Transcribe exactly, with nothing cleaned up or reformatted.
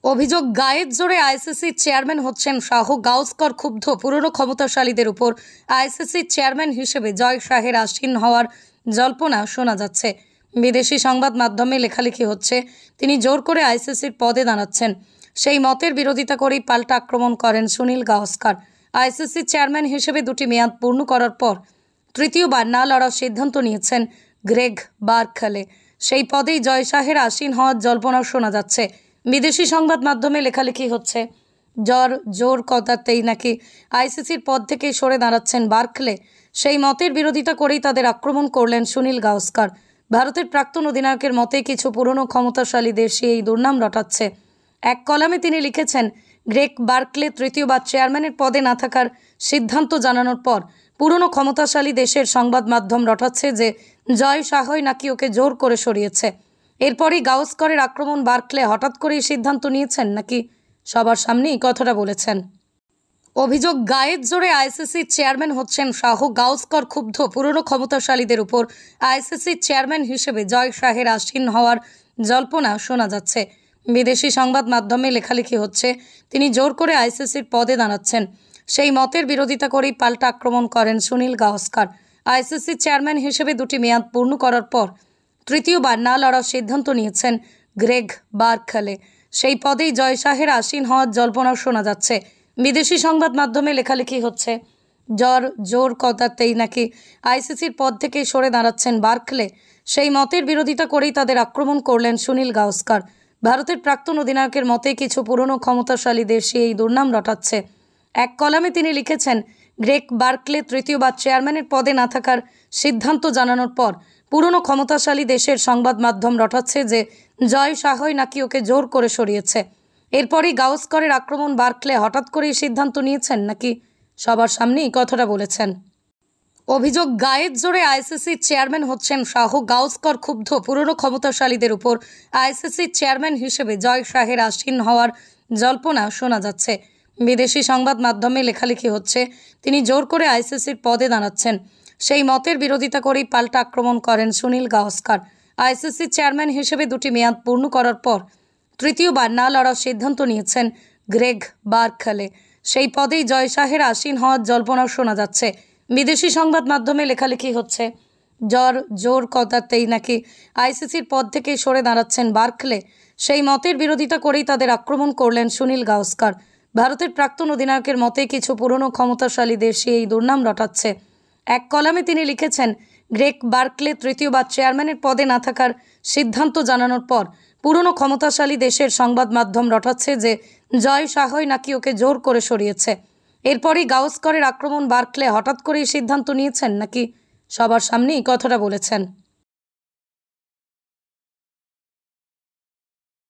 অভিযোগ গায়ের জোরে আইসিসির চেয়ারম্যান হচ্ছেন শাহ। গাওস্কর ক্ষুব্ধ, পুরনো ক্ষমতাশালীদের উপর আইসিসির চেয়ারম্যান হিসেবে জয় শাহের আসীন হওয়ার জল্পনা শোনা যাচ্ছে। বিদেশি সংবাদ মাধ্যমে লেখালেখি হচ্ছে তিনি জোর করে আইসিসির পদে দাঁড়াচ্ছেন। সেই মতের বিরোধিতা করেই পাল্টা আক্রমণ করেন সুনীল গাওস্কর। আইসিসির চেয়ারম্যান হিসেবে দুটি মেয়াদ পূর্ণ করার পর তৃতীয়বার না লড়ার সিদ্ধান্ত নিয়েছেন গ্রেগ বার্কলে। সেই পদেই জয় শাহের আসীন হওয়ার জল্পনা শোনা যাচ্ছে। বিদেশি সংবাদ মাধ্যমে লেখালেখি হচ্ছে জ্বর জোর কথাতেই নাকি আইসিসির পদ থেকে সরে দাঁড়াচ্ছেন বার্কলে। সেই মতের বিরোধিতা করেই তাদের আক্রমণ করলেন সুনীল গাওস্কর। ভারতের প্রাক্তন অধিনায়কের মতে কিছু পুরনো ক্ষমতাশালী দেশই এই দুর্নাম রটাচ্ছে। এক কলামে তিনি লিখেছেন, গ্রেগ বার্কলে তৃতীয়বার চেয়ারম্যানের পদে না থাকার সিদ্ধান্ত জানানোর পর পুরনো ক্ষমতাশালী দেশের সংবাদ মাধ্যম রটাচ্ছে যে জয় শাহই নাকি ওকে জোর করে সরিয়েছে। এরপরই গাওস্করের আক্রমণ বার্কলে হঠাৎ করেই সিদ্ধান্ত নিয়েছেন নাকি সবার সামনেই কথাটা বলেছেন। অভিযোগ গায়ের জোরে আইসিসির চেয়ারম্যান হচ্ছেন শাহ। গাওস্কর ক্ষুব্ধ, পুরনো ক্ষমতাশালীদের উপর আইসিসির চেয়ারম্যান হিসেবে জয় শাহের আসীন হওয়ার জল্পনা শোনা যাচ্ছে। বিদেশি সংবাদ মাধ্যমে লেখালেখি হচ্ছে তিনি জোর করে আইসিসির পদে দাঁড়াচ্ছেন। সেই মতের বিরোধিতা করেই পাল্টা আক্রমণ করেন সুনীল গাওস্কর। আইসিসির চেয়ারম্যান হিসেবে দুটি মেয়াদ পূর্ণ করার পর তৃতীয়বার না লড়ার সিদ্ধান্ত নিয়েছেন গ্রেগ বার্কলে। সেই পদেই জয় শাহের আসীন হওয়ার জল্পনা শোনা যাচ্ছে। বিদেশি সংবাদ মাধ্যমে লেখালেখি হচ্ছে জ্বর জোর কথাতেই নাকি আইসিসির পদ থেকে সরে দাঁড়াচ্ছেন বার্কলে। সেই মতের বিরোধিতা করেই তাদের আক্রমণ করলেন সুনীল গাওস্কর। ভারতের প্রাক্তন অধিনায়কের মতে কিছু পুরনো ক্ষমতাশালী দেশই এই দুর্নাম রটাচ্ছে। এক কলামে তিনি লিখেছেন, গ্রেগ বার্কলে তৃতীয়বার চেয়ারম্যানের পদে না থাকার সিদ্ধান্ত জানানোর পর পুরনো ক্ষমতাশালী দেশের সংবাদ মাধ্যম রটাচ্ছে যে জয় শাহই নাকি ওকে জোর করে সরিয়েছে। এরপরই গাওস্করের আক্রমণ বার্কলে হঠাৎ করেই সিদ্ধান্ত নিয়েছেন নাকি সবার সামনেই কথাটা বলেছেন। অভিযোগ গায়ের জোরে আইসিসির চেয়ারম্যান হচ্ছেন শাহ। গাওস্কর ক্ষুব্ধ, পুরনো ক্ষমতাশালীদের উপর আইসিসির চেয়ারম্যান হিসেবে জয় শাহের আসীন হওয়ার জল্পনা শোনা যাচ্ছে। বিদেশি সংবাদ মাধ্যমে লেখালেখি হচ্ছে তিনি জোর করে আইসিসির পদে দাঁড়াচ্ছেন। সেই মতের বিরোধিতা করেই পাল্টা আক্রমণ করেন সুনীল গাওস্কর। আইসিসির চেয়ারম্যান হিসেবে দুটি মেয়াদ পূর্ণ করার পর তৃতীয়বার না লড়ার সিদ্ধান্ত নিয়েছেন গ্রেগ বার্কলে। সেই পদেই জয় শাহের আসীন হওয়ার জল্পনা শোনা যাচ্ছে। বিদেশি সংবাদ মাধ্যমে লেখালেখি হচ্ছে জ্বর জোর কথাতেই নাকি আইসিসির পদ থেকে সরে দাঁড়াচ্ছেন বার্কলে। সেই মতের বিরোধিতা করেই তাদের আক্রমণ করলেন সুনীল গাওস্কর। ভারতের প্রাক্তন অধিনায়কের মতে কিছু পুরনো ক্ষমতাশালী দেশই এই দুর্নাম রটাচ্ছে। এক কলামে তিনি লিখেছেন, গ্রেগ বার্কলে তৃতীয়বার চেয়ারম্যানের পদে না থাকার সিদ্ধান্ত জানানোর পর পুরনো ক্ষমতাশালী দেশের সংবাদ মাধ্যম রটাচ্ছে যে জয় শাহই নাকি ওকে জোর করে সরিয়েছে। এরপরই গাওস্করের আক্রমণ বার্কলে হঠাৎ করেই সিদ্ধান্ত নিয়েছেন নাকি সবার সামনেই কথাটা বলেছেন।